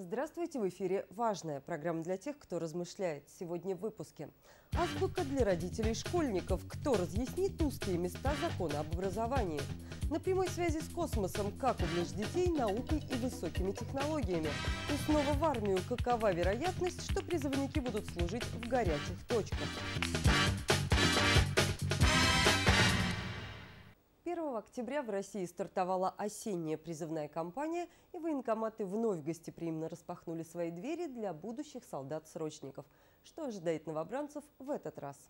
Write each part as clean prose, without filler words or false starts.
Здравствуйте, в эфире «Важная» программа для тех, кто размышляет. Сегодня в выпуске. Азбука для родителей школьников. Кто разъяснит узкие места закона об образовании? На прямой связи с космосом. Как увлечь детей наукой и высокими технологиями? И снова в армию. Какова вероятность, что призывники будут служить в горячих точках? 1 октября в России стартовала осенняя призывная кампания, и военкоматы вновь гостеприимно распахнули свои двери для будущих солдат-срочников. Что ожидает новобранцев в этот раз?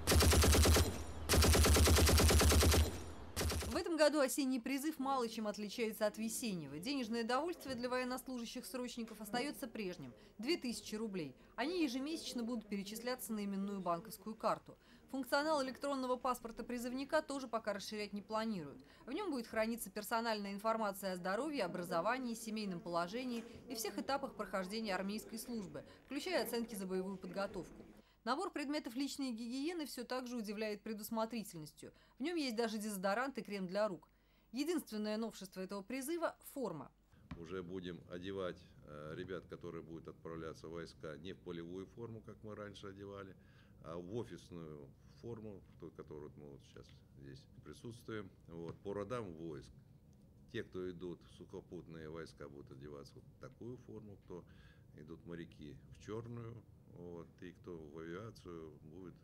В этом году осенний призыв мало чем отличается от весеннего. Денежное довольствие для военнослужащих-срочников остается прежним – 2000 рублей. Они ежемесячно будут перечисляться на именную банковскую карту. Функционал электронного паспорта призывника тоже пока расширять не планируют. В нем будет храниться персональная информация о здоровье, образовании, семейном положении и всех этапах прохождения армейской службы, включая оценки за боевую подготовку. Набор предметов личной гигиены все так же удивляет предусмотрительностью. В нем есть даже дезодорант и крем для рук. Единственное новшество этого призыва – форма. Уже будем одевать ребят, которые будут отправляться в войска, не в полевую форму, как мы раньше одевали, а в офисную форму, в той, которую мы вот сейчас здесь присутствуем, по родам войск. Те, кто идут в сухопутные войска, будут одеваться в такую форму, кто идут моряки в черную, и кто в авиацию будет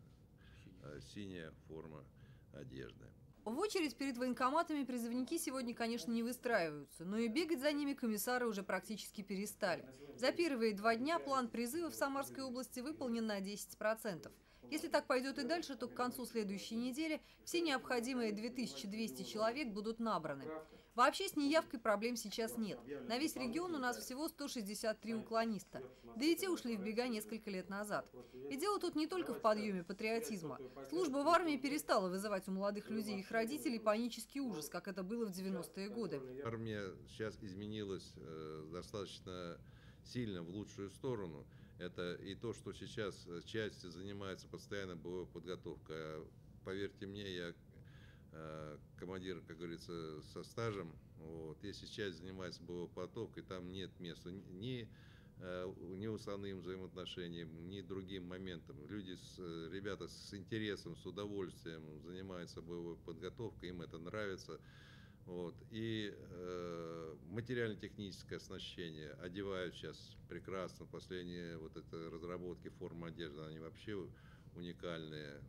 синяя форма одежды. В очередь перед военкоматами призывники сегодня, конечно, не выстраиваются, но и бегать за ними комиссары уже практически перестали. За первые 2 дня план призыва в Самарской области выполнен на 10%. Если так пойдет и дальше, то к концу следующей недели все необходимые 2200 человек будут набраны. Вообще с неявкой проблем сейчас нет. На весь регион у нас всего 163 уклониста. Да и те ушли в бега несколько лет назад. И дело тут не только в подъеме патриотизма. Служба в армии перестала вызывать у молодых людей и их родителей панический ужас, как это было в 90-е годы. Армия сейчас изменилась достаточно сильно в лучшую сторону. Это и то, что сейчас части занимается постоянно боевой подготовкой. Поверьте мне, я командир, как говорится, со стажем. Если часть занимается боевой подготовкой, там нет места ни уставным взаимоотношениям, ни другим моментам. Ребята с интересом, с удовольствием занимаются боевой подготовкой, им это нравится. И материально-техническое оснащение одевают сейчас прекрасно. Последние это разработки формы одежды, они вообще уникальные.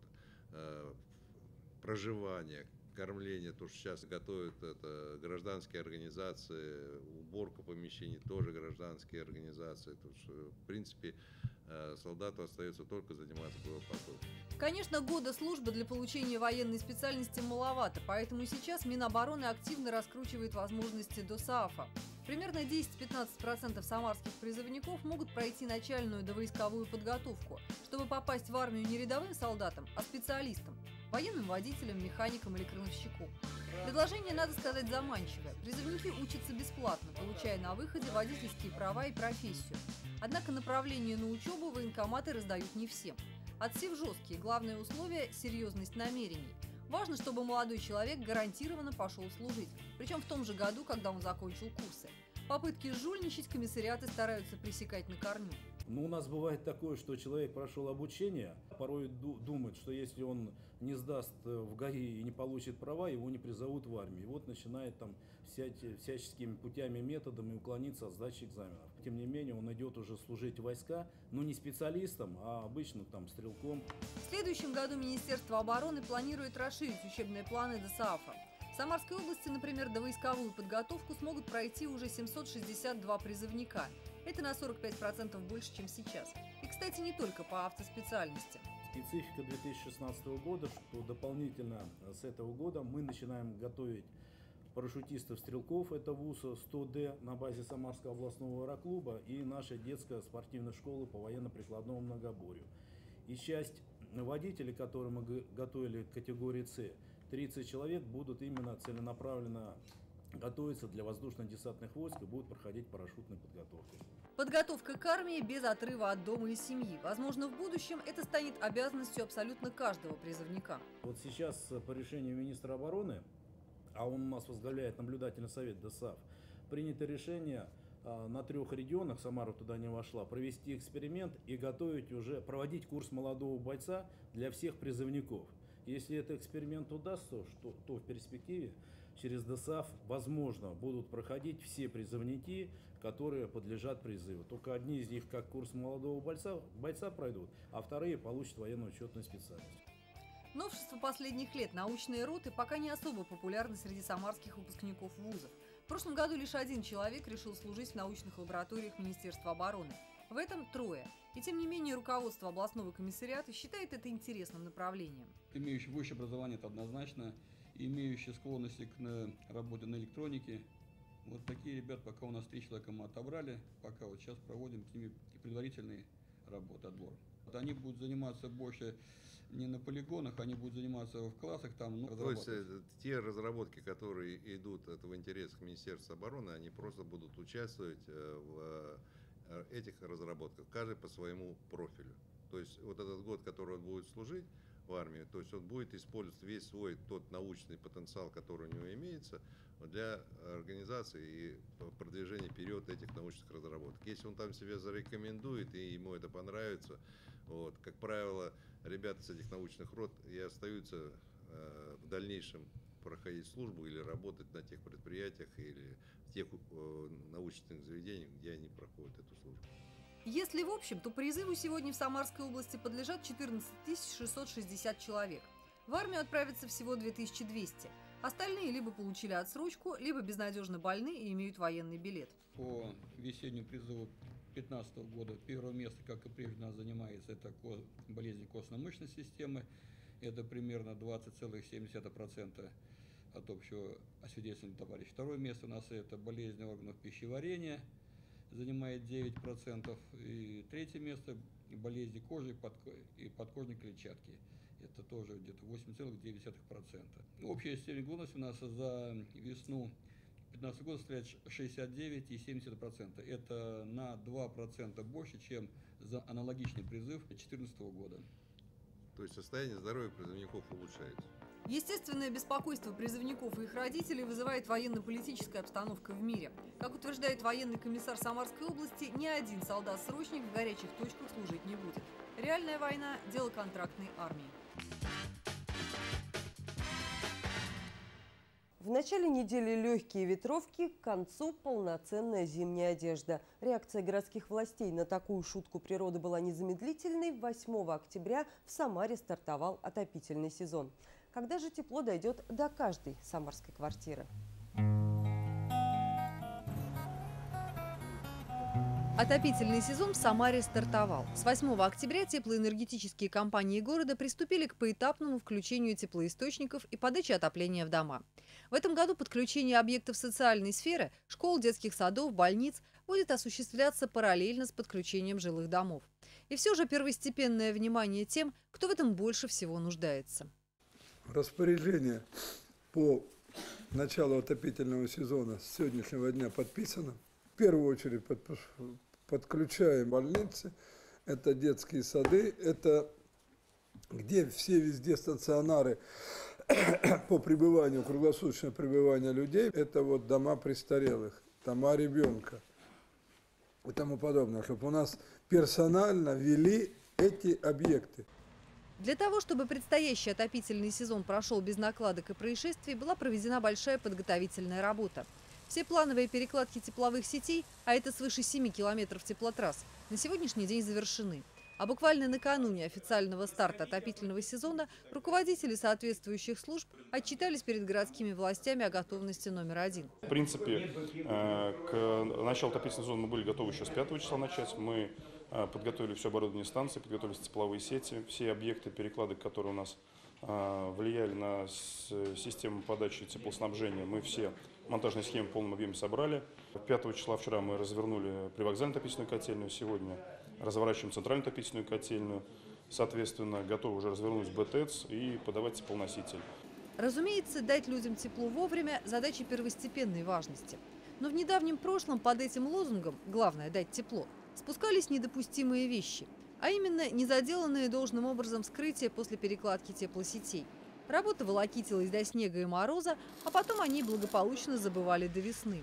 Проживание, кормление, то, что сейчас готовят это гражданские организации, уборка помещений тоже гражданские организации. То, что, в принципе, солдату остается только заниматься боевой подготовкой. Конечно, года службы для получения военной специальности маловато, поэтому сейчас Минобороны активно раскручивает возможности ДОСААФа. Примерно 10-15% самарских призывников могут пройти начальную довойсковую подготовку, чтобы попасть в армию не рядовым солдатам, а специалистам – военным водителям, механикам или крановщику. Предложение, надо сказать, заманчивое. Призывники учатся бесплатно, получая на выходе водительские права и профессию. Однако направление на учебу военкоматы раздают не всем. Отсев жесткий, главное условие – серьезность намерений. Важно, чтобы молодой человек гарантированно пошел служить, причем в том же году, когда он закончил курсы. Попытки жульничать комиссариаты стараются пресекать на корню. У нас бывает такое, что человек прошел обучение, порой думает, что если он не сдаст в ГАИ и не получит права, его не призовут в армию. И начинает всяческими путями, методами уклониться от сдачи экзаменов. Тем не менее, он идет уже служить в войска, но не специалистом, а обычным стрелком. В следующем году Министерство обороны планирует расширить учебные планы ДОСААФа. В Самарской области, например, довойсковую подготовку смогут пройти уже 762 призывника. Это на 45% больше, чем сейчас. И, кстати, не только по автоспециальности. Специфика 2016 года, что дополнительно с этого года мы начинаем готовить парашютистов-стрелков, это ВУЗ 100D на базе Самарского областного аэроклуба и нашей детской спортивной школы по военно-прикладному многоборью. И часть водителей, которые мы готовили к категории С, 30 человек будут именно целенаправленно готовиться для воздушно-десантных войск и будут проходить парашютную подготовку. Подготовка к армии без отрыва от дома и семьи. Возможно, в будущем это станет обязанностью абсолютно каждого призывника. Сейчас по решению министра обороны, а он у нас возглавляет наблюдательный совет ДОСААФ, принято решение на 3 регионах, Самара туда не вошла, провести эксперимент и проводить курс молодого бойца для всех призывников. Если этот эксперимент удастся, то в перспективе через ДОСААФ, возможно, будут проходить все призывники, которые подлежат призыву. Только одни из них как курс молодого бойца пройдут, а вторые получат военно-учетную специальность. Новшество последних лет – научные роты пока не особо популярны среди самарских выпускников вузов. В прошлом году лишь один человек решил служить в научных лабораториях Министерства обороны. В этом 3. И тем не менее руководство областного комиссариата считает это интересным направлением. Имеющий высшее образование – это однозначно, имеющие склонности к работе на электронике. Вот такие ребят пока у нас 3 человека мы отобрали, пока вот сейчас проводим с ними предварительные работы, отбор. Они будут заниматься больше не на полигонах, они будут заниматься в классах, там, То есть те разработки, которые идут в интересах Министерства обороны, они просто будут участвовать в этих разработках, каждый по своему профилю. То есть вот этот год, который он будет служить в армии, то есть он будет использовать весь свой тот научный потенциал, который у него имеется, для организации и продвижения вперед этих научных разработок. Если он там себя зарекомендует и ему это понравится, вот, как правило, ребята с этих научных рот и остаются в дальнейшем проходить службу или работать на тех предприятиях или в тех научных заведениях, где они проходят эту службу. Если в общем, то призыву сегодня в Самарской области подлежат 14 660 человек. В армию отправятся всего 2200. Остальные либо получили отсрочку, либо безнадежно больны и имеют военный билет. По весеннему призыву 2015 года первое место, как и прежде, у нас занимается это болезни костно-мышечной системы. Это примерно 20,7% от общего освидетельствованного товарища. Второе место у нас это болезни органов пищеварения, занимает 9%. И третье место болезни кожи и подкожной клетчатки. Это тоже где-то 8,9%. Общая степень годности у нас за весну 2015 года составляет 69,7%. Это на 2% больше, чем за аналогичный призыв 2014 года. То есть состояние здоровья призывников улучшается. Естественное беспокойство призывников и их родителей вызывает военно-политическая обстановка в мире. Как утверждает военный комиссар Самарской области, ни один солдат-срочник в горячих точках служить не будет. Реальная война – дело контрактной армии. В начале недели легкие ветровки, к концу полноценная зимняя одежда. Реакция городских властей на такую шутку природы была незамедлительной. 8 октября в Самаре стартовал отопительный сезон. Когда же тепло дойдет до каждой самарской квартиры? Отопительный сезон в Самаре стартовал. С 8 октября теплоэнергетические компании города приступили к поэтапному включению теплоисточников и подаче отопления в дома. В этом году подключение объектов социальной сферы, школ, детских садов, больниц будет осуществляться параллельно с подключением жилых домов. И все же первостепенное внимание тем, кто в этом больше всего нуждается. Распоряжение по началу отопительного сезона с сегодняшнего дня подписано. В первую очередь подключаем больницы, это детские сады, это где все везде стационары по пребыванию, круглосуточное пребывание людей, это вот дома престарелых, дома ребенка и тому подобное, чтобы у нас персонально ввели эти объекты. Для того, чтобы предстоящий отопительный сезон прошел без накладок и происшествий, была проведена большая подготовительная работа. Все плановые перекладки тепловых сетей, а это свыше 7 километров теплотрасс, на сегодняшний день завершены. А буквально накануне официального старта отопительного сезона руководители соответствующих служб отчитались перед городскими властями о готовности номер 1. В принципе, к началу отопительного сезона мы были готовы еще с 5 числа начать. Мы подготовили все оборудование станции, подготовили тепловые сети, все объекты перекладок, которые у нас влияли на систему подачи теплоснабжения. Мы все монтажные схемы в полном объеме собрали. 5 числа вчера мы развернули привокзальную отопительную котельную, сегодня разворачиваем центральную отопительную котельную. Соответственно, готовы уже развернуть БТЭЦ и подавать теплоноситель. Разумеется, дать людям тепло вовремя – задача первостепенной важности. Но в недавнем прошлом под этим лозунгом «Главное – дать тепло» спускались недопустимые вещи, а именно незаделанные должным образом вскрытия после перекладки теплосетей. Работа волокитилась до снега и мороза, а потом они благополучно забывали до весны.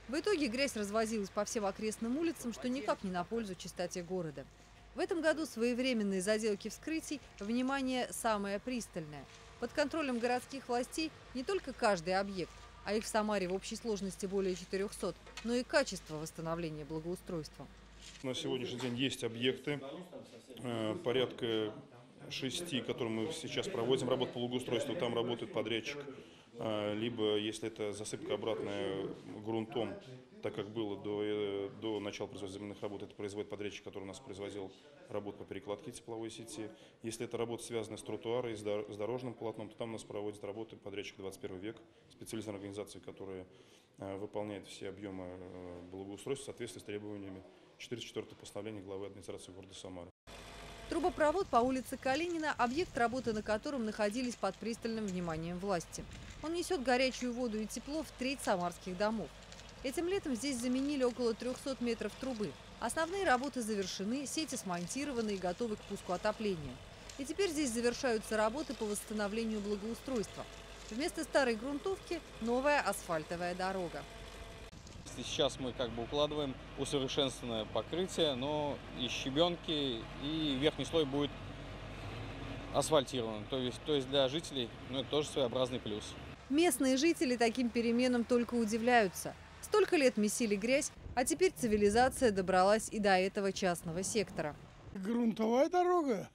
В итоге грязь развозилась по всем окрестным улицам, что никак не на пользу чистоте города. В этом году своевременные заделки вскрытий, внимание самое пристальное. Под контролем городских властей не только каждый объект, а их в Самаре в общей сложности более 400, но и качество восстановления благоустройства. На сегодняшний день есть объекты, порядка 6, которые мы сейчас проводим работу по благоустройству. Там работает подрядчик. Либо, если это засыпка обратная грунтом, так как было до начала производства земляных работ, это производит подрядчик, который у нас производил работу по перекладке тепловой сети. Если это работа, связанная с тротуаром и с дорожным полотном, то там у нас проводит работы подрядчик 21 век, специализированная организация, которая выполняет все объемы благоустройства в соответствии с требованиями 404 постановления главы администрации города Самары. Трубопровод по улице Калинина – объект, работы на котором находились под пристальным вниманием власти. Он несет горячую воду и тепло в треть самарских домов. Этим летом здесь заменили около 300 метров трубы. Основные работы завершены, сети смонтированы и готовы к пуску отопления. И теперь здесь завершаются работы по восстановлению благоустройства. Вместо старой грунтовки – новая асфальтовая дорога. Сейчас мы укладываем усовершенствованное покрытие, но и щебенки, и верхний слой будет асфальтирован. То есть для жителей это тоже своеобразный плюс. Местные жители таким переменам только удивляются. Столько лет месили грязь, а теперь цивилизация добралась и до этого частного сектора. Грунтовая дорога.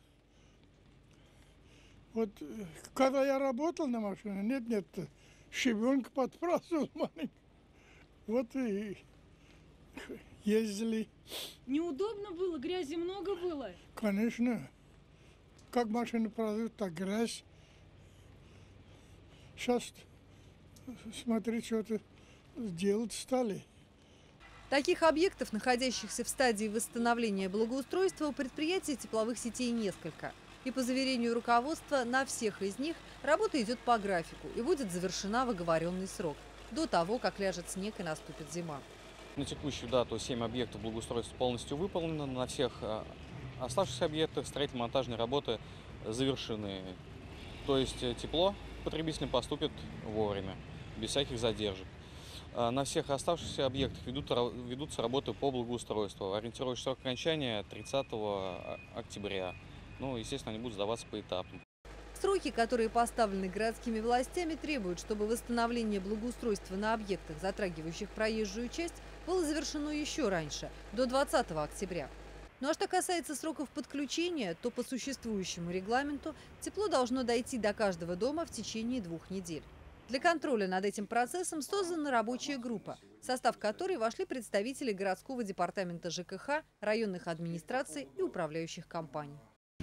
Вот когда я работал на машине, нет, щебенка подбрасывал маленький. Вот и ездили. Неудобно было, грязи много было? Конечно. Как машины продают, так грязь. Сейчас, смотри, что-то делать стали. Таких объектов, находящихся в стадии восстановления благоустройства, у предприятия тепловых сетей несколько. И по заверению руководства, на всех из них работа идет по графику и будет завершена в оговоренный срок, до того, как ляжет снег и наступит зима. На текущую дату 7 объектов благоустройства полностью выполнено. На всех оставшихся объектах строительно-монтажные работы завершены. То есть тепло потребителям поступит вовремя, без всяких задержек. На всех оставшихся объектах ведутся работы по благоустройству. Ориентировочный срок окончания 30 октября. Естественно, они будут сдаваться поэтапно. Сроки, которые поставлены городскими властями, требуют, чтобы восстановление благоустройства на объектах, затрагивающих проезжую часть, было завершено еще раньше, до 20 октября. Ну а что касается сроков подключения, то по существующему регламенту тепло должно дойти до каждого дома в течение 2 недель. Для контроля над этим процессом создана рабочая группа, в состав которой вошли представители городского департамента ЖКХ, районных администраций и управляющих компаний.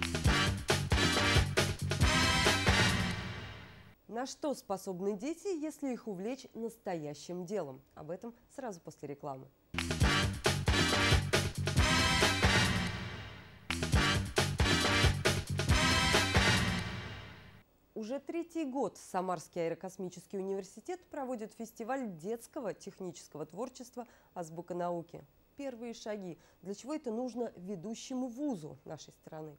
На что способны дети, если их увлечь настоящим делом? Об этом сразу после рекламы. Уже 3-й год Самарский аэрокосмический университет проводит фестиваль детского технического творчества «Азбука науки». Первые шаги. Для чего это нужно ведущему вузу нашей страны?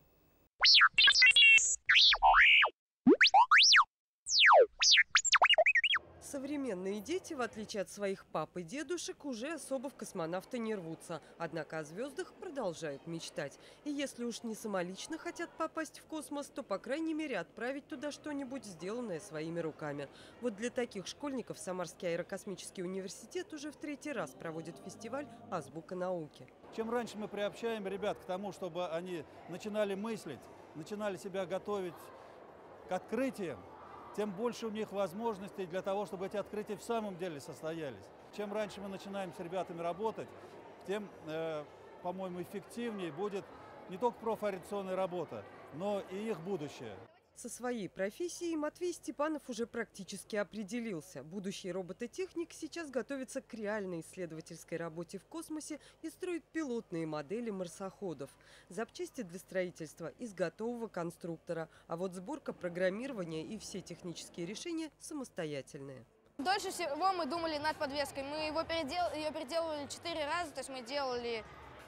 Современные дети, в отличие от своих пап и дедушек, уже особо в космонавты не рвутся. Однако о звездах продолжают мечтать. И если уж не самолично хотят попасть в космос, то, по крайней мере, отправить туда что-нибудь, сделанное своими руками. Вот для таких школьников Самарский аэрокосмический университет уже в 3-й раз проводит фестиваль «Азбука науки». Чем раньше мы приобщаем ребят к тому, чтобы они начинали мыслить, начинали себя готовить к открытиям, тем больше у них возможностей для того, чтобы эти открытия в самом деле состоялись. Чем раньше мы начинаем с ребятами работать, тем, по-моему, эффективнее будет не только профориентационная работа, но и их будущее. Со своей профессией Матвей Степанов уже практически определился. Будущий робототехник сейчас готовится к реальной исследовательской работе в космосе и строит пилотные модели марсоходов. Запчасти для строительства из готового конструктора, а вот сборка, программирование и все технические решения самостоятельные. Дольше всего мы думали над подвеской. Мы ее переделывали 4 раза, то есть мы делали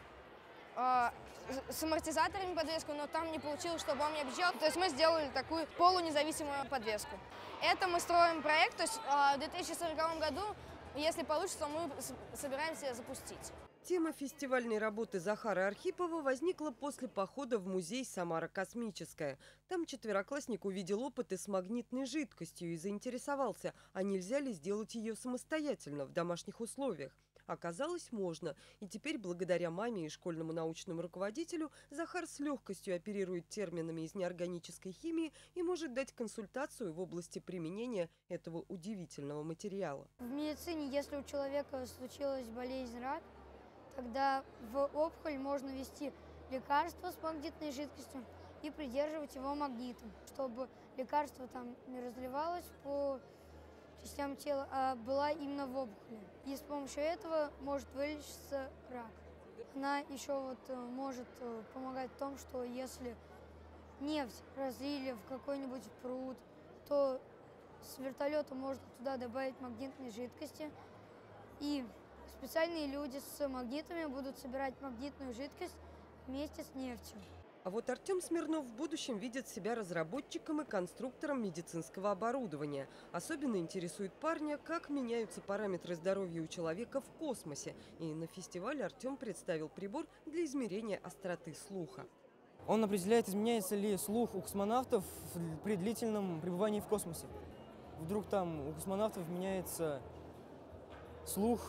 с амортизаторами подвеску, но там не получилось, чтобы он не объезжал. То есть мы сделали такую полунезависимую подвеску. Это мы строим проект, то есть в 2040 году Если получится, мы собираемся запустить. Тема фестивальной работы Захара Архипова возникла после похода в музей «Самара космическая». Там четвероклассник увидел опыты с магнитной жидкостью и заинтересовался, а нельзя ли сделать ее самостоятельно в домашних условиях. Оказалось, можно. И теперь, благодаря маме и школьному научному руководителю, Захар с легкостью оперирует терминами из неорганической химии и может дать консультацию в области применения этого удивительного материала. В медицине, если у человека случилась болезнь рак, тогда в опухоль можно ввести лекарство с магнитной жидкостью и придерживать его магнитом, чтобы лекарство там не разливалось по частям тела, а была именно в опухоли. И с помощью этого может вылечиться рак. Она еще может помогать в том, что если нефть разлили в какой-нибудь пруд, то с вертолета можно туда добавить магнитной жидкости, и специальные люди с магнитами будут собирать магнитную жидкость вместе с нефтью. А вот Артем Смирнов в будущем видит себя разработчиком и конструктором медицинского оборудования. Особенно интересует парня, как меняются параметры здоровья у человека в космосе. И на фестивале Артем представил прибор для измерения остроты слуха. Он определяет, изменяется ли слух у космонавтов при длительном пребывании в космосе. Вдруг там у космонавтов меняется слух.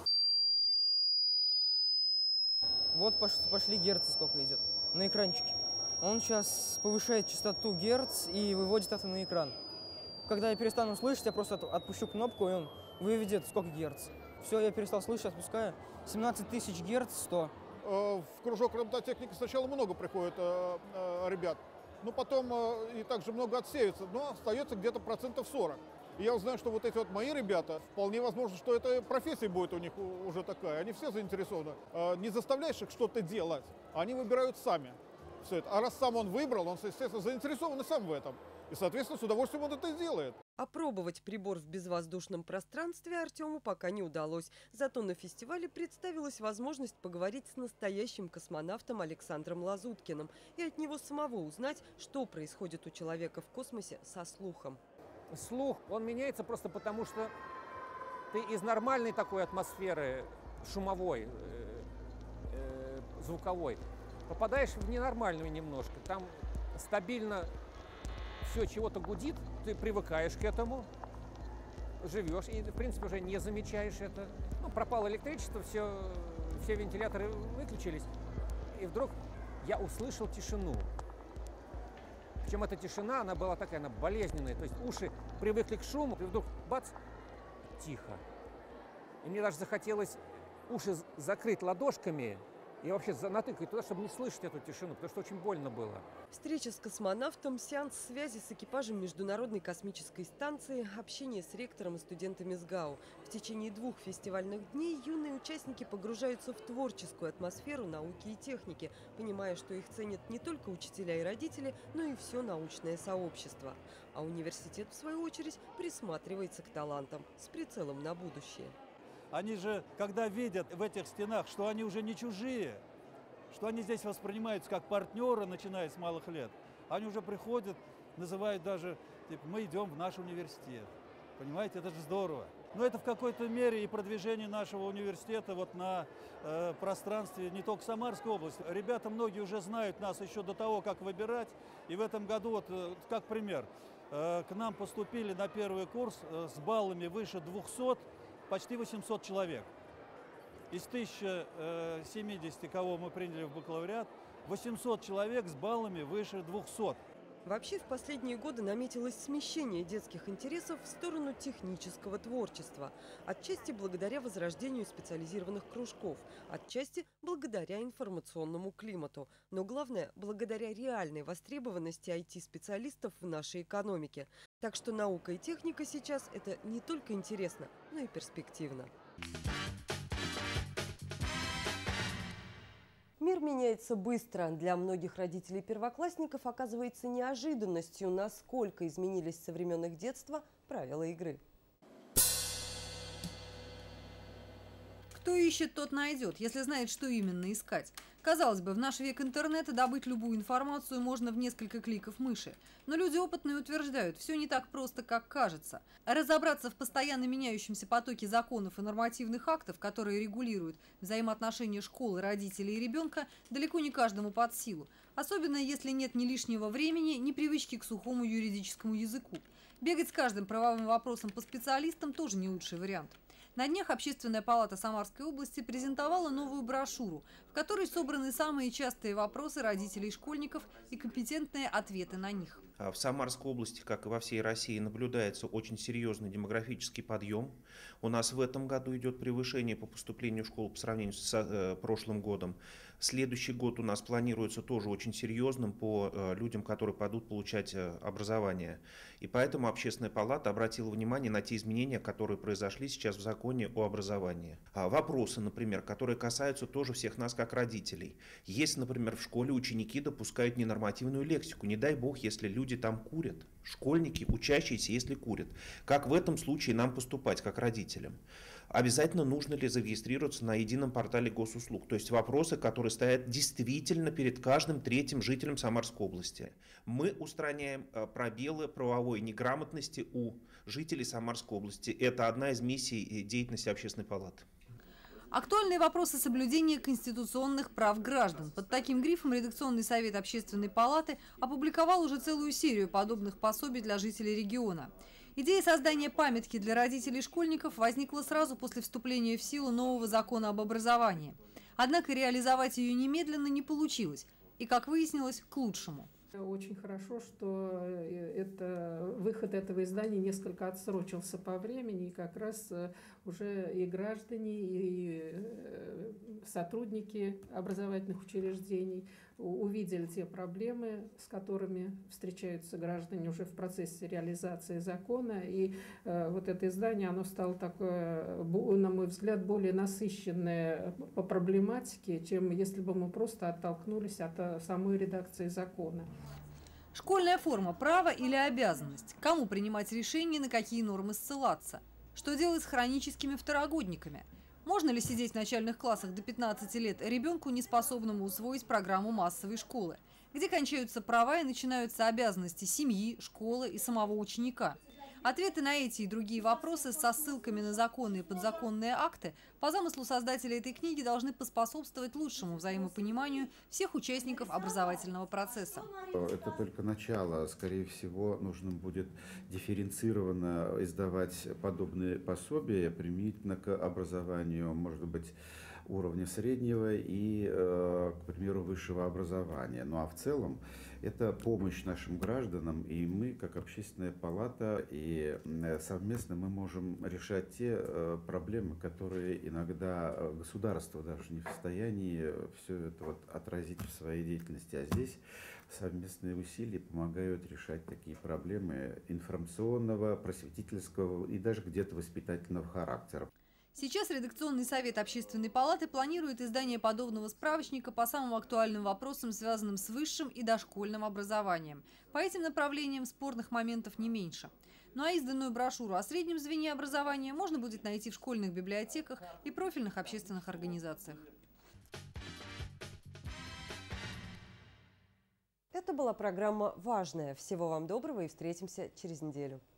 Вот пошли герцы, сколько идет на экранчике. Он сейчас повышает частоту герц и выводит это на экран. Когда я перестану слышать, я просто отпущу кнопку, и он выведет сколько герц. Все, я перестал слышать, отпускаю. 17 тысяч герц, 100. В кружок робототехники сначала много приходит ребят, но потом и также много отсеивается, но остается где-то 40%. И я узнаю, что вот эти вот мои ребята, вполне возможно, что эта профессия будет у них уже такая. Они все заинтересованы. Не заставляешь их что-то делать, они выбирают сами все это. А раз сам он выбрал, он, естественно, заинтересован и сам в этом. И, соответственно, с удовольствием он это делает. Опробовать прибор в безвоздушном пространстве Артему пока не удалось. Зато на фестивале представилась возможность поговорить с настоящим космонавтом Александром Лазуткиным и от него самого узнать, что происходит у человека в космосе со слухом. Слух, он меняется просто потому, что ты из нормальной такой атмосферы, шумовой, звуковой, попадаешь в ненормальную немножко. Там стабильно все чего-то гудит, ты привыкаешь к этому, живешь и, в принципе, уже не замечаешь это. Ну, пропало электричество, все вентиляторы выключились, и вдруг я услышал тишину. Причем эта тишина, она была такая, она болезненная, то есть уши привыкли к шуму, и вдруг бац, тихо. И мне даже захотелось уши закрыть ладошками и вообще натыкать туда, чтобы не слышать эту тишину, потому что очень больно было. Встреча с космонавтом, сеанс связи с экипажем Международной космической станции, общение с ректором и студентами СГАУ. В течение 2 фестивальных дней юные участники погружаются в творческую атмосферу науки и техники, понимая, что их ценят не только учителя и родители, но и все научное сообщество. А университет, в свою очередь, присматривается к талантам с прицелом на будущее. Они же, когда видят в этих стенах, что они уже не чужие, что они здесь воспринимаются как партнеры, начиная с малых лет, они уже приходят, называют даже, типа, мы идем в наш университет. Понимаете, это же здорово. Но это в какой-то мере и продвижение нашего университета вот на пространстве не только Самарской области. Ребята многие уже знают нас еще до того, как выбирать. И в этом году, вот как пример, к нам поступили на первый курс с баллами выше 200, почти 800 человек. Из 1070, кого мы приняли в бакалавриат, 800 человек с баллами выше 200. Вообще, в последние годы наметилось смещение детских интересов в сторону технического творчества. Отчасти благодаря возрождению специализированных кружков, отчасти благодаря информационному климату. Но главное, благодаря реальной востребованности IT-специалистов в нашей экономике. Так что наука и техника сейчас – это не только интересно, но и перспективно. Мир меняется быстро. Для многих родителей-первоклассников оказывается неожиданностью, насколько изменились со времен их детства правила игры. Кто ищет, тот найдет, если знает, что именно искать. Казалось бы, в наш век интернета добыть любую информацию можно в несколько кликов мыши. Но люди опытные утверждают, все не так просто, как кажется. Разобраться в постоянно меняющемся потоке законов и нормативных актов, которые регулируют взаимоотношения школы, родителей и ребенка, далеко не каждому под силу. Особенно если нет ни лишнего времени, ни привычки к сухому юридическому языку. Бегать с каждым правовым вопросом по специалистам тоже не лучший вариант. На днях Общественная палата Самарской области презентовала новую брошюру, в которой собраны самые частые вопросы родителей и школьников и компетентные ответы на них. В Самарской области, как и во всей России, наблюдается очень серьезный демографический подъем. У нас в этом году идет превышение по поступлению в школу по сравнению с прошлым годом. Следующий год у нас планируется тоже очень серьезным по людям, которые пойдут получать образование. И поэтому Общественная палата обратила внимание на те изменения, которые произошли сейчас в законе о образовании. Вопросы, например, которые касаются тоже всех нас как родителей. Если, например, в школе ученики допускают ненормативную лексику, не дай бог, если люди там курят, школьники, учащиеся, если курят. Как в этом случае нам поступать, как родителям? Обязательно нужно ли зарегистрироваться на едином портале госуслуг? То есть вопросы, которые стоят действительно перед каждым третьим жителем Самарской области. Мы устраняем пробелы правовой неграмотности у жителей Самарской области. Это одна из миссий деятельности Общественной палаты. Актуальные вопросы соблюдения конституционных прав граждан. Под таким грифом редакционный совет Общественной палаты опубликовал уже целую серию подобных пособий для жителей региона. Идея создания памятки для родителей и школьников возникла сразу после вступления в силу нового закона об образовании. Однако реализовать ее немедленно не получилось. И, как выяснилось, к лучшему. Очень хорошо, что выход этого издания несколько отсрочился по времени, и как раз уже и граждане, и сотрудники образовательных учреждений увидели те проблемы, с которыми встречаются граждане уже в процессе реализации закона. И вот это издание, оно стало такое, на мой взгляд, более насыщенное по проблематике, чем если бы мы просто оттолкнулись от самой редакции закона. Школьная форма – право или обязанность? Кому принимать решение, на какие нормы ссылаться? Что делать с хроническими второгодниками? Можно ли сидеть в начальных классах до 15 лет ребенку, неспособному усвоить программу массовой школы? Где кончаются права и начинаются обязанности семьи, школы и самого ученика? Ответы на эти и другие вопросы со ссылками на законы и подзаконные акты по замыслу создателя этой книги должны поспособствовать лучшему взаимопониманию всех участников образовательного процесса. Это только начало. Скорее всего, нужно будет дифференцированно издавать подобные пособия применительно к образованию, может быть, уровня среднего и, к примеру, высшего образования. Ну а в целом это помощь нашим гражданам, и мы, как Общественная палата, и совместно мы можем решать те проблемы, которые иногда государство даже не в состоянии все это вот отразить в своей деятельности. А здесь совместные усилия помогают решать такие проблемы информационного, просветительского и даже где-то воспитательного характера. Сейчас редакционный совет Общественной палаты планирует издание подобного справочника по самым актуальным вопросам, связанным с высшим и дошкольным образованием. По этим направлениям спорных моментов не меньше. Ну а изданную брошюру о среднем звене образования можно будет найти в школьных библиотеках и профильных общественных организациях. Это была программа «Важная». Всего вам доброго и встретимся через неделю.